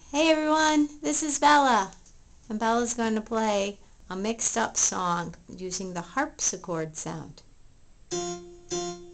Hey everyone, this is Bella, and Bella's going to play a mixed up song using the harpsichord sound.